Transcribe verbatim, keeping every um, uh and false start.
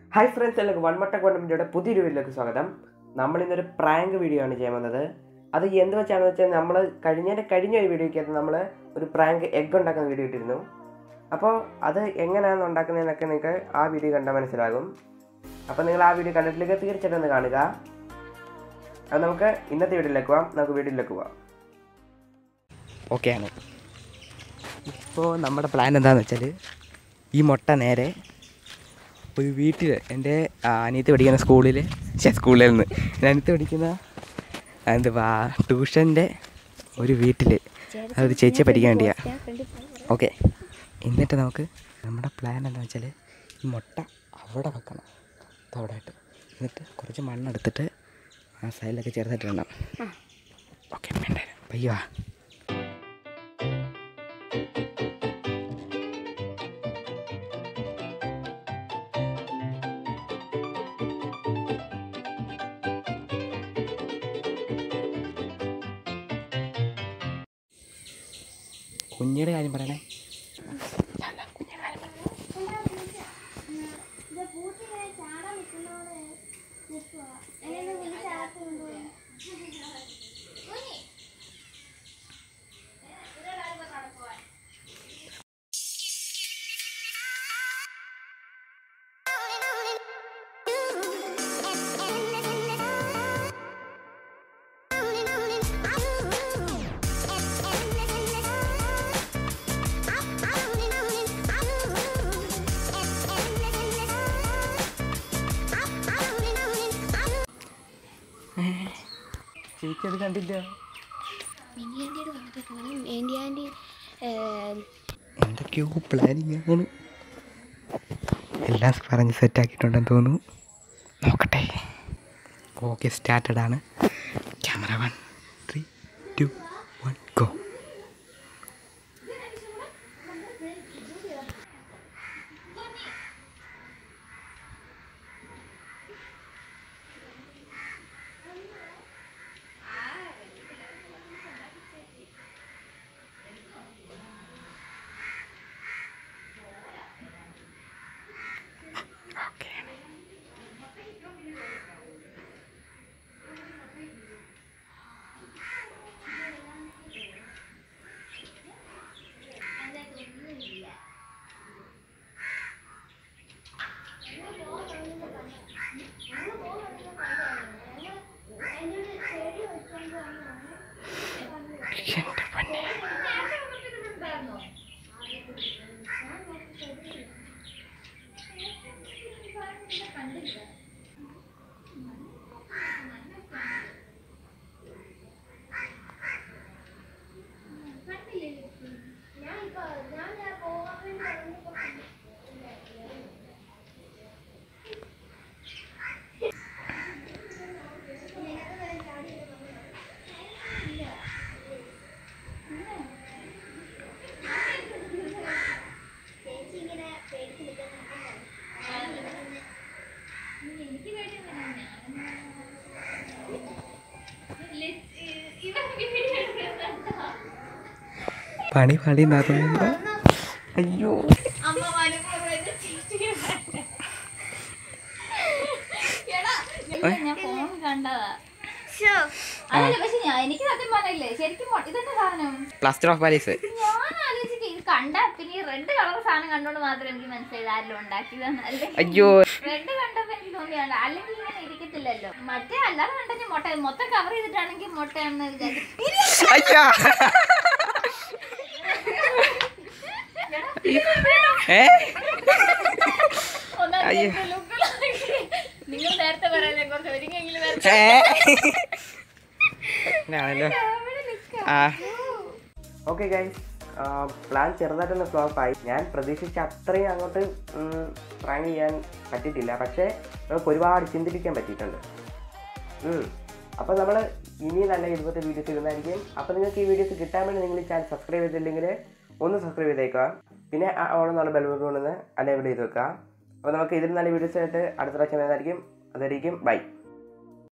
Hi friends, എല്ലാവർക്കും one മട്ട കോണ്ടമിൻ്റെ പുതിയൊരു വീഡിയോയിലേക്ക് സ്വാഗതം. നമ്മളിന്നൊരു പ്രാങ്ക് വീഡിയോ ആണ് ചെയ്യാൻ വന്നത്. അത് എന്ത് വെച്ചാണെന്ന് വെച്ചാൽ നമ്മൾ കഴിഞ്ഞതിൻ്റെ കഴിഞ്ഞ ഒരു വീഡിയോയ്ക്കകത്ത് നമ്മൾ ഒരു പ്രാങ്ക് എഗ്ഗ് ഉണ്ടാക്കുന്ന വീഡിയോ ഇട്ടിരുന്നു. അപ്പോൾ അത് എങ്ങനെയാണ് ഉണ്ടാക്കുന്നതെന്നൊക്കെ നിങ്ങൾക്ക് ആ വീഡിയോ കണ്ടാൽ മനസ്സിലാകും. അപ്പോൾ നിങ്ങൾ ആ വീഡിയോ കണ്ടിട്ടില്ലെങ്കിൽ തീർച്ചയായിട്ടും ഒന്ന് കാണുക. അത് നമുക്ക് ഇന്നത്തെ വീഡിയോയിലേക്ക് പോകാം. നമുക്ക് വീഡിയോയിലേക്ക് പോകാം. ഓക്കെയാണ്. ഇപ്പോൾ നമ്മുടെ പ്ലാൻ എന്താണെന്ന് വെച്ചാൽ ഈ മുട്ട നേരെ ഒരു വീട്ടിൽ എൻ്റെ അനിയത്തി പഠിക്കുന്ന സ്കൂളിൽ പക്ഷേ സ്കൂളിൽ നിന്ന് അനിയത്തി പഠിക്കുന്ന എന്തുവാ ട്യൂഷൻ്റെ ഒരു വീട്ടിൽ അതൊരു ചേച്ചിയെ പഠിക്കാൻ വേണ്ടിയാണ്. ഓക്കെ, എന്നിട്ട് നമുക്ക് നമ്മുടെ പ്ലാൻ എന്താണെന്ന് വെച്ചാൽ ഈ മുട്ട അവിടെ വെക്കണം, അവിടെ ആയിട്ട്. എന്നിട്ട് കുറച്ച് മണ്ണെടുത്തിട്ട് ആ സൈഡിലൊക്കെ ചേർത്തിട്ടുണ്ടാവും. ഓക്കെ, വേണ്ട പയ്യ. കുഞ്ഞിയുടെ കാര്യം പറയണേ. കുഞ്ഞിയുടെ കാര്യം ചേച്ചി അത് കണ്ടില്ല. എന്തൊക്കെയോ പ്ലാനിങ് ആണ്. എല്ലാം പറഞ്ഞ് സെറ്റാക്കിയിട്ടുണ്ടെന്ന് തോന്നുന്നു. നോക്കട്ടെ. ഓക്കെ, സ്റ്റാർട്ടഡ് ആണ്. Camera one, three, two, one, go. പണി പണി നടന്നു. അയ്യോ, പ്ലാസ്റ്റർ ഓഫ് പാരീസ് കണ്ട പിന്നെ റെഡ് കളർ സാധനം കണ്ടോണ്ട് മാത്രം എനിക്ക് മനസ്സിലായത് ആരെങ്കിലും ഉണ്ടാക്കിയതാന്നല്ലേ. അയ്യോ, റെഡ് കണ്ടപ്പോ എനിക്ക് തോന്നിയാണ്, അല്ലെങ്കിൽ ഇങ്ങനെ ഇരിക്കത്തില്ലല്ലോ. മറ്റേ അല്ലാതെ കണ്ടെങ്കിൽ മുട്ട മൊത്തം കവർ ചെയ്തിട്ടാണെങ്കിൽ മുട്ടയാണെന്ന് വിചാരിച്ചു. നിങ്ങൾ നേരത്തെ പറയാനേ കുറച്ച് ഒരുങ്ങെങ്കിലും ഓക്കെ ഗൈസ്, പ്ലാൻ ചെറുതായിട്ടൊന്ന് ഫ്ലോപ്പ് ആയി. ഞാൻ പ്രതീക്ഷിച്ച അത്രയും അങ്ങോട്ട് പ്രാങ്ക് ചെയ്യാൻ പറ്റിയിട്ടില്ല, പക്ഷേ നമുക്ക് ഒരുപാട് ചിന്തിപ്പിക്കാൻ പറ്റിയിട്ടുണ്ട്. അപ്പോൾ നമ്മൾ ഇനി നല്ല ഇതുപോലത്തെ വീഡിയോസ് ഇടുന്നതായിരിക്കും. അപ്പോൾ നിങ്ങൾക്ക് ഈ വീഡിയോസ് കിട്ടാൻ വേണ്ടി നിങ്ങൾ ഈ ചാനൽ സബ്സ്ക്രൈബ് ചെയ്തില്ലെങ്കിൽ ഒന്ന് സബ്സ്ക്രൈബ് ചെയ്തേക്കുക. പിന്നെ ആ ഓണെന്നുള്ള ബെൽ ബട്ടൺ ഒന്ന് അനേബിൾ ചെയ്ത് വെക്കുക. അപ്പോൾ നമുക്ക് ഇതിൽ നല്ല വീഡിയോസ് ആയിട്ട് അടുത്ത പ്രാവശ്യം വരുന്നതായിരിക്കും. അതായിരിക്കും ബൈ.